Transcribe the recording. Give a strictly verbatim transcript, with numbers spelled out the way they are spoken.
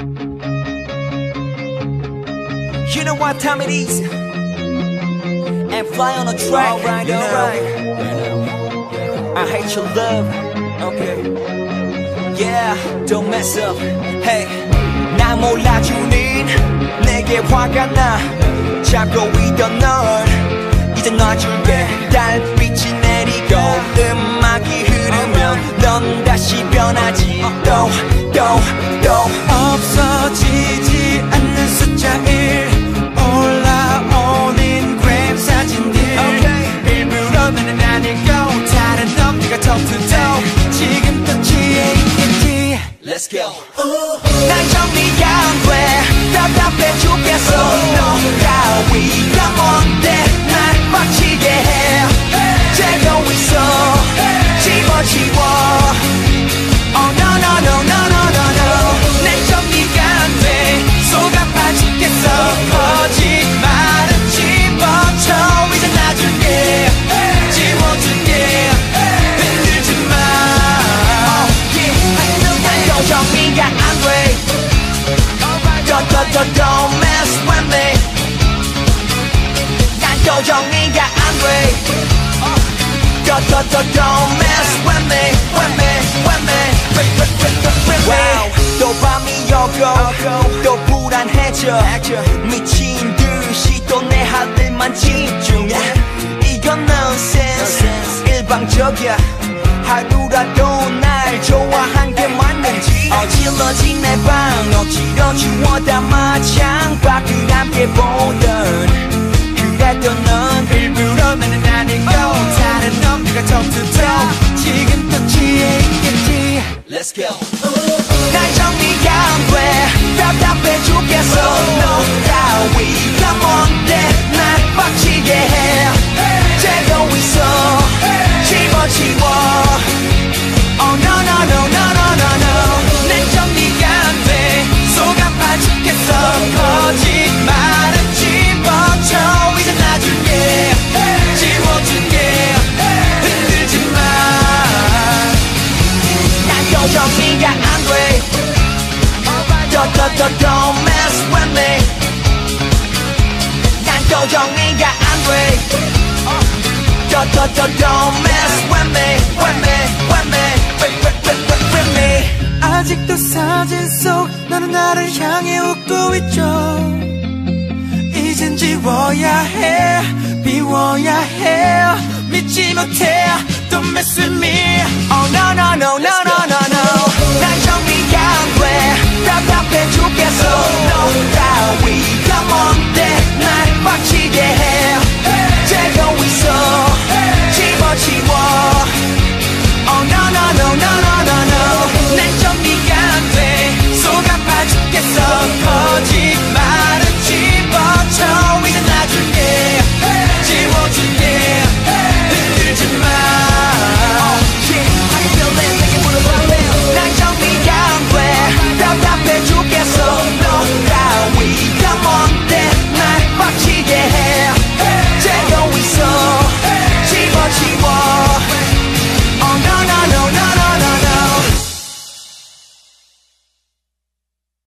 You know what time it is, and fly on a track. Alright, you know. Alright. I hate your love. Okay. Yeah, don't mess up. Hey, 나 몰라주는 내게 화가 나. 잡고 있던 널 이제 놔줄게. 달빛이 내리고 음악이 흐르면 넌 다시 변하지. 또 또 또 없어지지 않는 숫자 일 올라오는 그램 사진들 okay. 일부러는 아니고 다른 놈 네가 톱투도 지금도 취해 있겠지. Let's go. 난 정리가 안 돼. 답답해 죽겠어. 너 따위가 뭔데 날 빡치게 해. 재고 있어. 집어치워. Oh no no no no no no no. 난 정리가 안 돼. 속 아파 죽겠어. 거짓말은 집어쳐. 이제 놔줄게. 지워줄게. 흔들지 마. 난 정리가 안 돼. Don't, don't, don't, don't mess with me. 난 또 정리가 안 돼. Don't, don't, don't, don't mess with me, with me, with me, with, with, with, with, with me. Wow, 또 밤이 오고 또 불안해져. 미친 듯이 또 내 할 일만 집중해. 이건 nonsense, 일방적이야. 하루라도 날 좋아한 게 맞는지. 어질러진 내 방 억지로 지워담아 창밖을 함께 보던. 그래도 넌 일부러는 아니고 다른 놈 네가 톱투도 지금도 취해 있겠지. Let's go. 날 정리가 안 돼. 답답해 죽겠어. 너 따위가 뭔데 날 빡치게 해. 재고 있어. 집어치워. Oh no no no no no no no. 난 정리가 안 돼. 속 아파 죽겠어. 거짓말은 집어쳐. 이제 놔줄게. 지워줄게. 흔들지 마. 난 또 정리가 안 돼. Don't, don't, don't, don't mess with me. 난 또 정리가 안 돼. Don't, don't, don't, don't mess with me, with me, with me, with, with, with, with, with me. 아직도 사진 속 너는 나를 향해 웃고 있죠. 이젠 지워야 해, 비워야 해. 믿지 못해, don't mess with me. Oh no no no no no no no. 난 정리가 안 돼.